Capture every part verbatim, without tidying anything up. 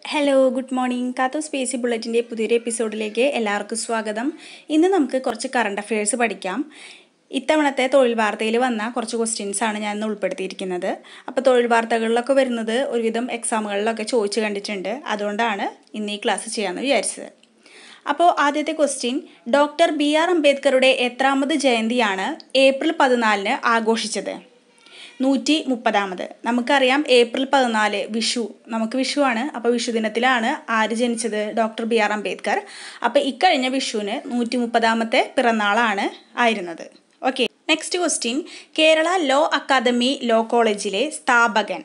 Hello good morning കാത്തു സ്പേസി ബുള്ളറ്റിൻ്റെ പുതിയൊരു എപ്പിസോഡിലേക്ക് എല്ലാവർക്കും സ്വാഗതം. ഇന്ന് നമുക്ക് കുറച്ച് കറണ്ട് അഫയേഴ്സ് പഠിക്കാം. ഇത്തവണത്തെ തൊഴിൽ വാർത്തയിൽ വന്ന കുറച്ച് ക്വസ്റ്റ്യൻസ് ആണ് ഞാൻ ഇന്ന് ഉൾപ്പെടുത്തിയിരിക്കുന്നത്. അപ്പോൾ തൊഴിൽ വാർത്തകളിലൊക്കെ വരുന്നത് ഒരുവിധം എക്സാമുകളിലൊക്കെ ചോദിച്ചു കണ്ടിട്ടുണ്ട്. അതുകൊണ്ടാണ് ഇന്ന് ഈ ക്ലാസ് ചെയ്യാമെന്ന് വിചാരിച്ചത്. അപ്പോൾ ആദ്യത്തെ ക്വസ്റ്റ്യൻ, ഡോക്ടർ ബി ആർ അംബേദ്കറുടെ എത്രാമത് ജയന്തിയാണ് ഏപ്രിൽ പതിനാലിന് ആഘോഷിച്ചത്? നൂറ്റി മുപ്പതാമത്. നമുക്കറിയാം ഏപ്രിൽ പതിനാല് വിഷു, നമുക്ക് വിഷു ആണ്. അപ്പോൾ വിഷു ദിനത്തിലാണ് ആര് ജനിച്ചത്? Doctor B R Ambedkar. അപ്പോൾ ഇക്കഴിഞ്ഞ വിഷുവിന് നൂറ്റി മുപ്പതാമത്തെ പിറന്നാളാണ് ആയിരുന്നത്. Okay, next question, Kerala law academy law കോളേജിലെ സ്ഥാപകൻ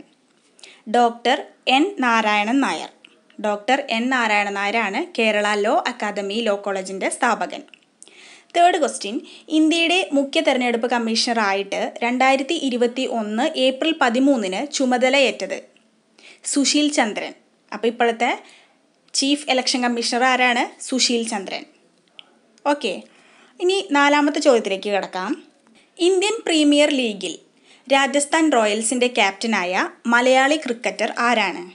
doctor N Narayanan Nair. Doctor N Narayanan നായരാണ് കേരള ലോ അക്കാദമി ലോ കോളേജിൻ്റെ സ്ഥാപകൻ. തേർഡ് ക്വസ്റ്റ്യൻ, ഇന്ത്യയുടെ മുഖ്യ തെരഞ്ഞെടുപ്പ് കമ്മീഷണറായിട്ട് രണ്ടായിരത്തി ഇരുപത്തി ഒന്ന് ഏപ്രിൽ പതിമൂന്നിന് ചുമതലയേറ്റത് സുശീൽ ചന്ദ്രൻ. അപ്പോൾ ഇപ്പോഴത്തെ ചീഫ് ഇലക്ഷൻ കമ്മീഷണർ ആരാണ്? സുശീൽ ചന്ദ്രൻ. ഓക്കെ, ഇനി നാലാമത്തെ ചോദ്യത്തിലേക്ക് കിടക്കാം. ഇന്ത്യൻ പ്രീമിയർ ലീഗിൽ രാജസ്ഥാൻ റോയൽസിൻ്റെ ക്യാപ്റ്റനായ മലയാളി ക്രിക്കറ്റർ ആരാണ്?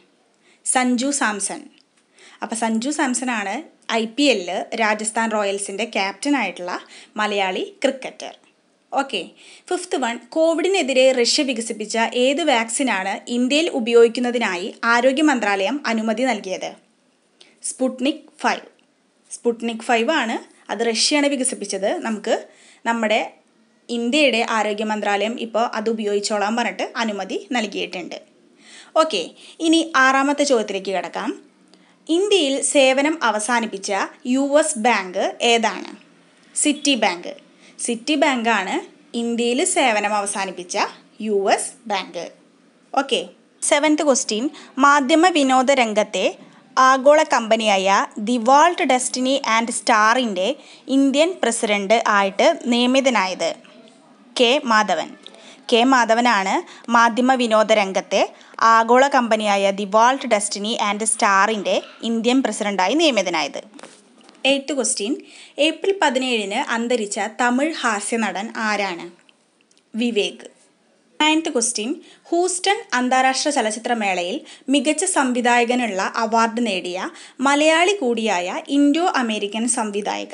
സഞ്ജു സാംസൺ. അപ്പോൾ സഞ്ജു സാംസൺ ആണ് ഐ പി എല്ലിൽ രാജസ്ഥാൻ റോയൽസിൻ്റെ ക്യാപ്റ്റനായിട്ടുള്ള മലയാളി ക്രിക്കറ്റർ. ഓക്കെ, ഫിഫ്ത്ത് വൺ, കോവിഡിനെതിരെ റഷ്യ വികസിപ്പിച്ച ഏത് വാക്സിനാണ് ഇന്ത്യയിൽ ഉപയോഗിക്കുന്നതിനായി ആരോഗ്യ മന്ത്രാലയം അനുമതി നൽകിയത്? Sputnik five. സ്പുട്നിക് ഫൈവ് ആണ്, അത് റഷ്യയാണ് വികസിപ്പിച്ചത്. നമുക്ക് നമ്മുടെ ഇന്ത്യയുടെ ആരോഗ്യ മന്ത്രാലയം ഇപ്പോൾ അത് ഉപയോഗിച്ചോളാൻ പറഞ്ഞിട്ട് അനുമതി നൽകിയിട്ടുണ്ട്. ഓക്കെ, ഇനി ആറാമത്തെ ചോദ്യത്തിലേക്ക് കിടക്കാം. ഇന്ത്യയിൽ സേവനം അവസാനിപ്പിച്ച യു എസ് ബാങ്ക് ഏതാണ്? Citibank. സിറ്റി ബാങ്കാണ് ഇന്ത്യയിൽ സേവനം അവസാനിപ്പിച്ച U S bank. Okay, seventh question, മാധ്യമ വിനോദ രംഗത്തെ ആഗോള കമ്പനിയായ ദി വാൾട്ട് ഡെസ്റ്റിനി ആൻഡ് സ്റ്റാറിൻ്റെ ഇന്ത്യൻ പ്രസിഡന്റ് ആയിട്ട് നിയമിതനായത് കെ മാധവൻ. കെ മാധവനാണ് മാധ്യമ വിനോദ രംഗത്തെ ആഗോള കമ്പനിയായ ദി വാൾട്ട് ഡെസ്റ്റിനി ആൻഡ് സ്റ്റാറിൻ്റെ ഇന്ത്യൻ പ്രസിഡന്റായി നിയമിതനായത്. എയ്ത്ത് ക്വസ്റ്റ്യൻ, ഏപ്രിൽ പതിനേഴിന് അന്തരിച്ച തമിഴ് ഹാസ്യ നടൻ ആരാണ്? വിവേക്. നയൻത്ത് ക്വസ്റ്റ്യൻ, ഹൂസ്റ്റൺ അന്താരാഷ്ട്ര ചലച്ചിത്രമേളയിൽ മികച്ച സംവിധായകനുള്ള അവാർഡ് നേടിയ മലയാളി കൂടിയായ ഇൻഡോ അമേരിക്കൻ സംവിധായിക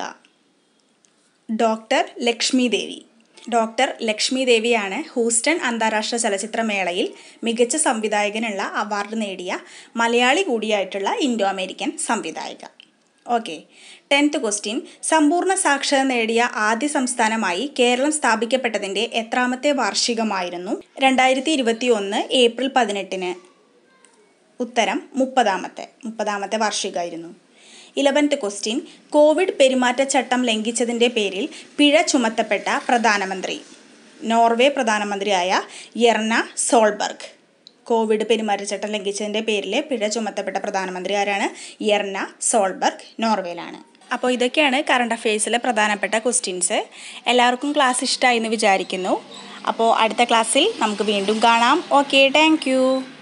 ഡോക്ടർ ലക്ഷ്മി ദേവി. ഡോക്ടർ ലക്ഷ്മി ദേവിയാണ് ഹൂസ്റ്റൺ അന്താരാഷ്ട്ര ചലച്ചിത്രമേളയിൽ മികച്ച സംവിധായകനുള്ള അവാർഡ് നേടിയ മലയാളി കൂടിയായിട്ടുള്ള ഇൻഡോ അമേരിക്കൻ സംവിധായിക. ഓക്കെ, ടെൻത്ത് ക്വസ്റ്റ്യൻ, സമ്പൂർണ്ണ സാക്ഷരത നേടിയ ആദ്യ സംസ്ഥാനമായി കേരളം സ്ഥാപിക്കപ്പെട്ടതിൻ്റെ എത്രാമത്തെ വാർഷികമായിരുന്നു രണ്ടായിരത്തി ഇരുപത്തി ഒന്ന് ഏപ്രിൽ പതിനെട്ടിന്? ഉത്തരം മുപ്പതാമത്തെ മുപ്പതാമത്തെ വാർഷികമായിരുന്നു. ഇലവൻത്ത് ക്വസ്റ്റ്യൻ, കോവിഡ് പെരുമാറ്റച്ചട്ടം ലംഘിച്ചതിൻ്റെ പേരിൽ പിഴ ചുമത്തപ്പെട്ട പ്രധാനമന്ത്രി നോർവേ പ്രധാനമന്ത്രിയായ യെർന സോൾബർഗ്. കോവിഡ് പെരുമാറ്റച്ചട്ടം ലംഘിച്ചതിൻ്റെ പേരിൽ പിഴ ചുമത്തപ്പെട്ട പ്രധാനമന്ത്രി ആരാണ്? യെർന സോൾബർഗ്, നോർവേയിലാണ്. അപ്പോൾ ഇതൊക്കെയാണ് കറണ്ട് അഫയേഴ്സിലെ പ്രധാനപ്പെട്ട ക്വസ്റ്റ്യൻസ്. എല്ലാവർക്കും ക്ലാസ് ഇഷ്ടമായി എന്ന് വിചാരിക്കുന്നു. അപ്പോൾ അടുത്ത ക്ലാസ്സിൽ നമുക്ക് വീണ്ടും കാണാം. Okay, thank U.